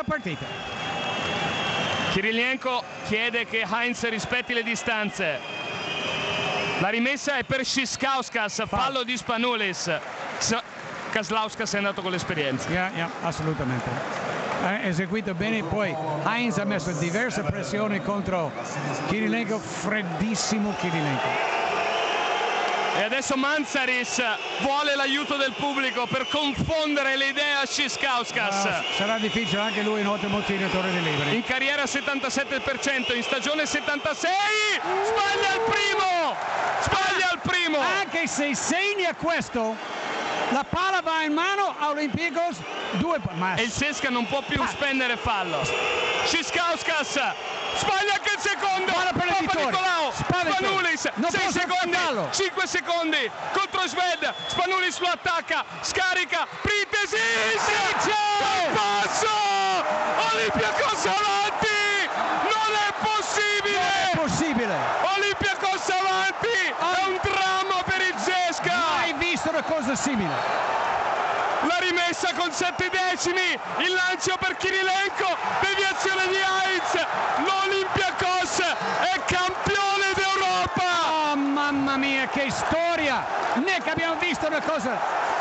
partita. Kirilenko chiede che Heinz rispetti le distanze. La rimessa è per Szyskauskas, fallo di Spanoulis. Kaslauskas è andato con l'esperienza. Assolutamente. Ha eseguito bene, poi Heinz ha messo diverse pressioni contro Kirilenko, freddissimo Kirilenko. E adesso Manzaris vuole l'aiuto del pubblico per confondere le idee a Szyskauskas. Sarà difficile, anche lui è un ottimo tiratore di liberi. In carriera 77%, in stagione 76, sbaglia il primo! Sbaglia il primo! Anche se segna questo, la palla va in mano a Olympiacos, e il Cesca non può più spendere fallo. Szyskauskas sbaglia anche il secondo. Papanicolaou, Spanoulis, 6 secondi, 5 secondi contro Sved. Spanoulis lo attacca, scarica, Printesi, il passo, Olympiacos avanti, non è possibile. Non è possibile. Olympiacos avanti, è un dramma per il Cesca. Mai visto una cosa simile. La rimessa con 7 decimi, il lancio per Kirilenko, deviazione di Heinz, l'Olympiacos è campione d'Europa! Oh mamma mia, che storia! Nick, abbiamo visto una cosa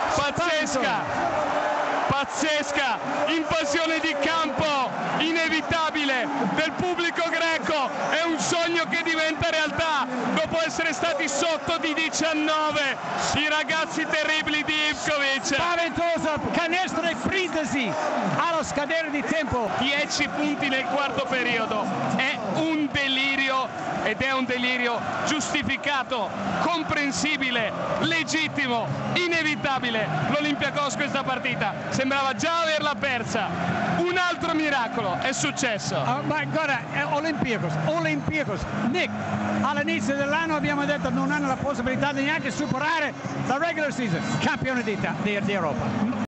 pazzesca, invasione di campo inevitabile del pubblico greco, è un sogno che diventa realtà dopo essere stati sotto di 19, i ragazzi terribili di Ivkovic. Spaventosa, canestro e Printesi allo scadere di tempo. 10 punti nel quarto periodo, è un delirio ed è un delirio giustificato, comprensibile, legittimo, inevitabile. L'Olympiacos questa partita sembrava già averla persa. Un altro miracolo è successo. Ma guarda, Olympiacos, Nick, all'inizio dell'anno abbiamo detto non hanno la possibilità di neanche superare la regular season, campione di Europa.